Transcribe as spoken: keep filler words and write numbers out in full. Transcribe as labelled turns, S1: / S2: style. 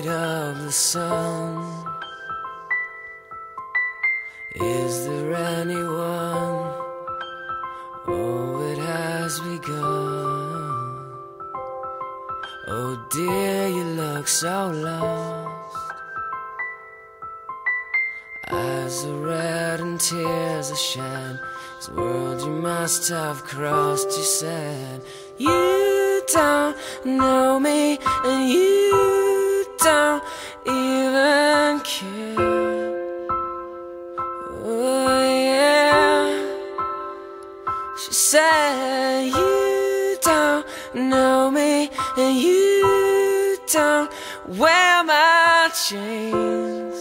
S1: light of the sun. Is there anyone? Oh, it has begun. Oh dear, you look so lost. Eyes are red and tears are shed. This world you must have crossed, you said. You don't know me, and you don't even care. Oh yeah. She said, you don't know me, and you don't wear my chains.